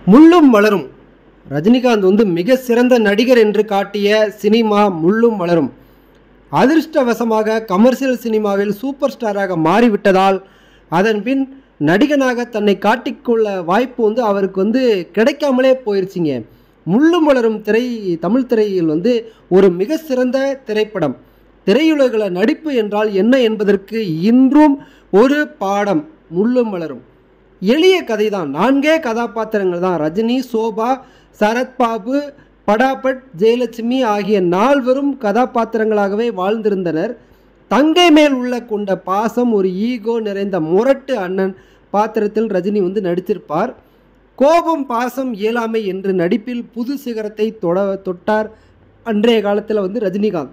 முள்ளும் மலரும். ரஜினிகாந்த் வந்து மிக சிறந்த நடிகர் என்று காட்டிய சினிமா முள்ளும் மலரும். அதிர்ஷ்டவசமாக கமர்ஷியல் சினிமாவில் சூப்பர் ஸ்டாராக மாறிவிட்டதால் அதன் பின் நடிகனாக தன்னை காட்டிக்கொள்ள வாய்ப்பு வந்து அவருக்கு வந்து கிடைக்காமலே போயிடுச்சிங்க. முள்ளும் மலரும் தமிழ் திரையில் வந்து ஒரு மிக சிறந்த திரைப்படம். திரையுலகில் நடிப்பு என்றால் என்ன என்பதற்கு இன்றும் ஒரு பாடம். முள்ளும் மலரும் எளிய கதை தான். 4 கதாபாத்திரங்கள் தான். ரஜினி, சோபா, சரத்பாபு, படாபட், ஜெயலட்சுமி ஆகிய 4 கதாபாத்திரங்களாகவே வாழ்ந்திருந்தனர். தங்கை மேல் உள்ள கொண்ட பாசம், ஒரு ஈகோ நிறைந்த முரட்டு அண்ணன் பாத்திரத்தில் ரஜினி வந்து நடித்திருப்பார். கோபம், பாசம், இயலாமை என்று நடிப்பில் புது சிகரத்தை தொட்டார் அன்றைய காலத்தில் வந்து ரஜினிகாந்த்.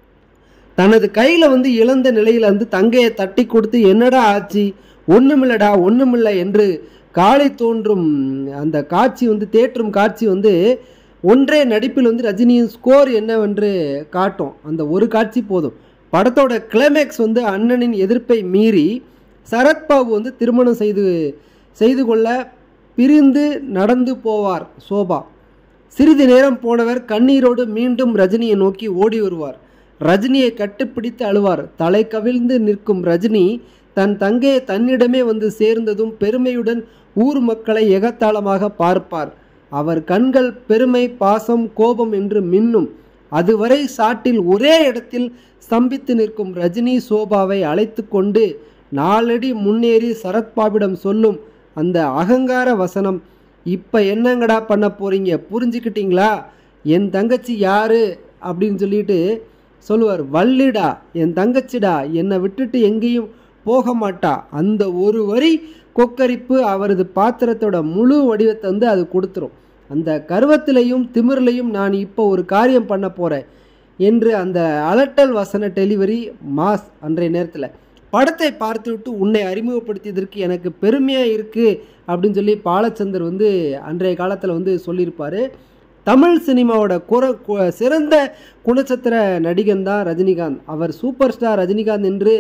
தனது கையில் வந்து இழந்த நிலையில் வந்து தங்கையை தட்டி கொடுத்து என்னடா ஆச்சு, ஒன்றுமில்லடா ஒன்றுமில்லை என்று காலை தோன்றும் அந்த காட்சி வந்து தேற்றும் காட்சி வந்து ஒன்றே நடிப்பில் வந்து ரஜினியின் ஸ்கோர் என்னவென்று காட்டும். அந்த ஒரு காட்சி போதும். படத்தோட கிளைமேக்ஸ் வந்து அண்ணனின் எதிர்ப்பை மீறி சரத்பாபு வந்து திருமணம் செய்து கொள்ள பிரிந்து நடந்து போவார் சோபா. சிறிது நேரம் போனவர் கண்ணீரோடு மீண்டும் ரஜினியை நோக்கி ஓடி வருவார். ரஜினியை கட்டுப்பிடித்து அழுவார். தலை கவிழ்ந்து நிற்கும் ரஜினி தன் தங்கையை தன்னிடமே வந்து சேர்ந்ததும் பெருமையுடன் ஊர் மக்களை எகத்தாளமாக பார்ப்பார். அவர் கண்கள் பெருமை, பாசம், கோபம் என்று மின்னும். அதுவரை சாட்டில் ஒரே இடத்தில் ஸ்தம்பித்து நிற்கும் ரஜினி சோபாவை அழைத்து கொண்டு 4 அடி முன்னேறி சரத்பாபிடம் சொல்லும் அந்த அகங்கார வசனம், இப்போ என்னங்கடா பண்ண போறீங்க, புரிஞ்சுக்கிட்டீங்களா, என் தங்கச்சி யாரு அப்படின்னு சொல்லிட்டு சொல்லுவார். வள்ளிடா, என் தங்கச்சிடா, என்னை விட்டுட்டு எங்கேயும் போக மாட்டா. அந்த ஒரு வரி கொக்கரிப்பு அவரது பாத்திரத்தோட முழு வடிவத்தை வந்து அது கொடுத்துரும். அந்த கர்வத்திலையும் திமிரிலையும் நான் இப்போ ஒரு காரியம் பண்ண போகிறேன் என்று அந்த அலட்டல் வசன டெலிவரி மாஸ். அன்றைய நேரத்தில் படத்தை பார்த்துவிட்டு உன்னை அறிமுகப்படுத்தியதற்கு எனக்கு பெருமையாக இருக்குது அப்படின்னு சொல்லி பாலச்சந்தர் வந்து அன்றைய காலத்தில் வந்து சொல்லியிருப்பார். தமிழ் சினிமாவோட சிறந்த குணச்சித்திர நடிகன் தான் ரஜினிகாந்த். அவர் சூப்பர் ஸ்டார் ரஜினிகாந்த் என்று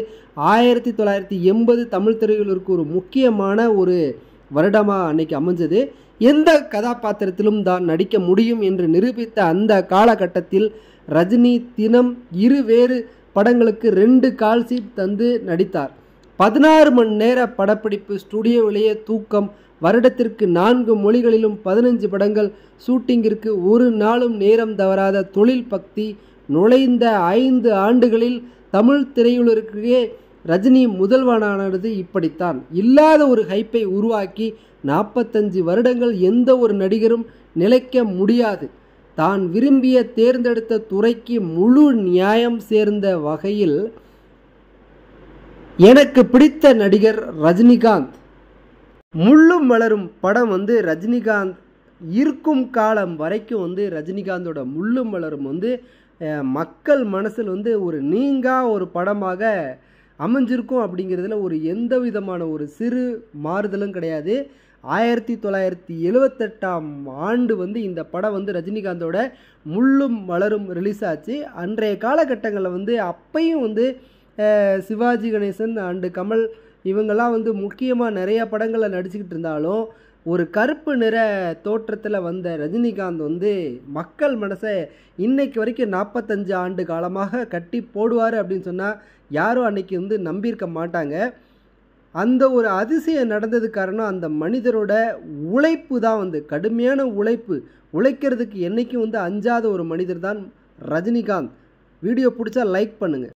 1980 தமிழ் திரையுலகிற்கு ஒரு முக்கியமான ஒரு வருடமாக அன்னைக்கு அமைஞ்சது. எந்த கதாபாத்திரத்திலும் தான் நடிக்க முடியும் என்று நிரூபித்த அந்த காலகட்டத்தில் ரஜினி தினம் 2 வேறு படங்களுக்கு 2 கால் ஷீட் தந்து நடித்தார். 16 மணி நேர படப்பிடிப்பு, ஸ்டுடியோவிலேயே தூக்கம், வருடத்திற்கு 4 மொழிகளிலும் 15 படங்கள் ஷூட்டிங்கிற்கு ஒரு நாளும் நேரம் தவறாத தொழில் பக்தி. நுழைந்த 5 ஆண்டுகளில் தமிழ் திரையுலகிற்கே ரஜினி முதல்வனானது இப்படித்தான். இல்லாத ஒரு ஹைப்பை உருவாக்கி 45 வருடங்கள் எந்த ஒரு நடிகரும் நிலைக்க முடியாது. தான் விரும்பிய தேர்ந்தெடுத்த துறைக்கு முழு நியாயம் சேர்ந்த வகையில் எனக்கு பிடித்த நடிகர் ரஜினிகாந்த். முள்ளும் மலரும் படம் வந்து ரஜினிகாந்த் இருக்கும் காலம் வரைக்கும் வந்து ரஜினிகாந்தோட முள்ளும் மலரும் வந்து மக்கள் மனசில் வந்து ஒரு நீங்கா ஒரு படமாக அமைஞ்சிருக்கும். அப்படிங்கிறதுல ஒரு எந்த விதமான ஒரு சிறு மாறுதலும் கிடையாது. 1978ஆம் ஆண்டு வந்து இந்த படம் வந்து ரஜினிகாந்தோட முள்ளும் மலரும் ரிலீஸ் ஆச்சு. அன்றைய காலகட்டங்களில் வந்து அப்பையும் வந்து சிவாஜி கணேசன் அண்டு கமல் இவங்கெல்லாம் வந்து முக்கியமாக நிறைய படங்களில் நடிச்சுக்கிட்டு இருந்தாலும் ஒரு கருப்பு நிற தோற்றத்தில் வந்த ரஜினிகாந்த் வந்து மக்கள் மனசை இன்னைக்கு வரைக்கும் 45 ஆண்டு காலமாக கட்டி போடுவார் அப்படின்னு சொன்னால் யாரும் அன்னைக்கு வந்து நம்பியிருக்க மாட்டாங்க. அந்த ஒரு அதிசயம் நடந்தது காரணம் அந்த மனிதரோட உழைப்பு தான். வந்து கடுமையான உழைக்கிறதுக்கு என்றைக்கும் வந்து அஞ்சாத ஒரு மனிதர் தான் ரஜினிகாந்த். வீடியோ பிடிச்சா லைக் பண்ணுங்கள்.